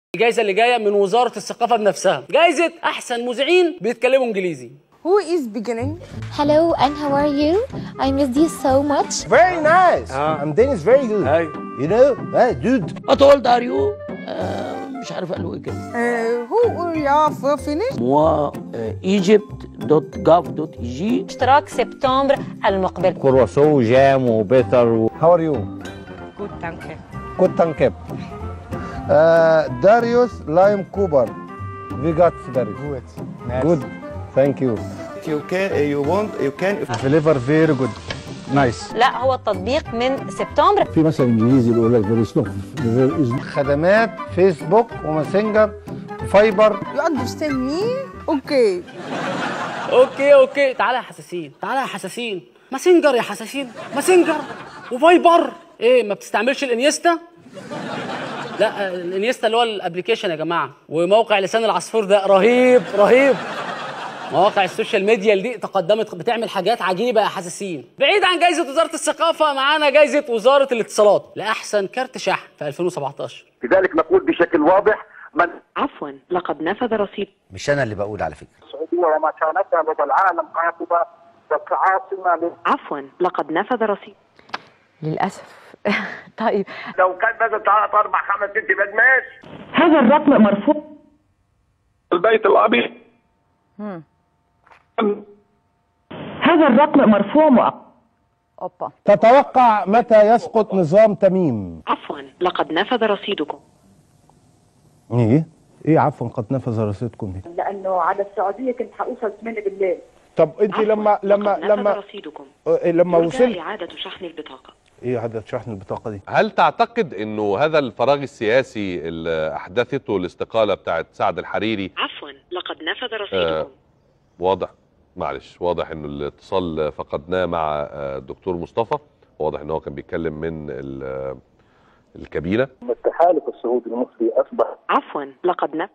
الجائزة اللي جاية من وزارة الثقافة بنفسها، جائزة أحسن مذيعين بيتكلموا إنجليزي. Who is beginning? Hello and how are you? I missed you so much. Very nice. I'm Danish very good. You know, dude. How old are you? مش عارف قالوا ايه كده. Who are you finish? moi egypt.gov.eg. اشتراك سبتمبر المقبل. كرواسون جام وبيتر. How are you? Good, danke. Good, danke. Darius Lime Cooper. We got Darius. Good. Good. Thank you. You can. Flavor very good. Nice. لا هو التطبيق من سبتمبر. في مثلا انجليزي بيقول لك خدمات فيسبوك وماسنجر وفايبر. You understand me? Okay. اوكي تعالى يا حساسين، تعالى يا حساسين. ماسنجر يا حساسين، ماسنجر وفايبر. ايه ما بتستعملش الانيستا؟ لا الانيستا اللي هو الابلكيشن يا جماعه. وموقع لسان العصفور ده رهيب. مواقع السوشيال ميديا اللي تقدمت بتعمل حاجات عجيبه يا حساسين. بعيد عن جائزه وزاره الثقافه، معانا جائزه وزاره الاتصالات لاحسن كارت شحن في 2017. لذلك نقول بشكل واضح عفوا لقد نفذ رصيد. مش انا اللي بقول على فكره. السعوديه ومكانتها لدى العالم قاطبه وكعاصمه. عفوا لقد نفذ رصيد. للاسف. طيب لو كان مثلا 3 4 5 6 بدماش. هذا الرقم مرفوع. البيت الابيض. هذا الرقم مرفوع أوبا. تتوقع متى يسقط نظام تميم؟ عفوا لقد نفذ رصيدكم. ايه عفوا قد نفذ رصيدكم دي؟ لانه على السعوديه كنت حوصل 8 بالليل. طب انت لما رصيدكم. لما وصلت اعاده شحن البطاقه. ايه اعاده شحن البطاقه دي؟ هل تعتقد انه هذا الفراغ السياسي اللي احدثته الاستقاله بتاعت سعد الحريري؟ عفوا لقد نفذ رصيدكم. واضح انه الاتصال فقدناه مع الدكتور مصطفى. واضح ان هو كان بيتكلم من الكابينه. التحالف السعودي المصري اصبح. عفوا لقد نفذ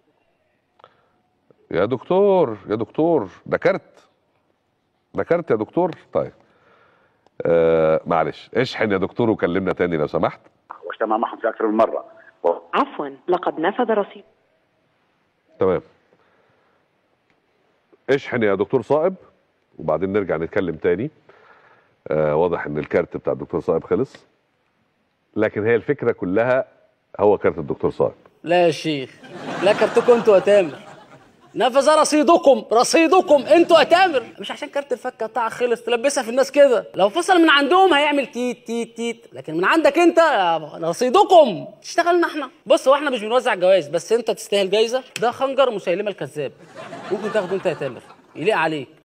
رصيدكم. يا دكتور ده كارت يا دكتور. طيب معلش اشحن يا دكتور وكلمنا تاني لو سمحت. واجتمع معهم في اكثر من مره. عفوا لقد نفذ رصيد. تمام. اشحن يا دكتور صائب وبعدين نرجع نتكلم تاني. واضح ان الكارت بتاع الدكتور صائب خلص، لكن هي الفكره كلها هو كارت الدكتور صائب. لا يا شيخ، لا كارتكم انتوا يا تامر. نفذ رصيدكم انتوا يا تامر. مش عشان كارت الفكه بتاعك خلص تلبسها في الناس كده. لو فصل من عندهم هيعمل تيت تيت تيت، لكن من عندك انت رصيدكم تشتغلنا احنا. بص هو احنا مش بنوزع جوائز، بس انت تستاهل جايزه. ده خنجر مسيلمه الكذاب، ممكن تاخده انت يا تامر، يليق عليك.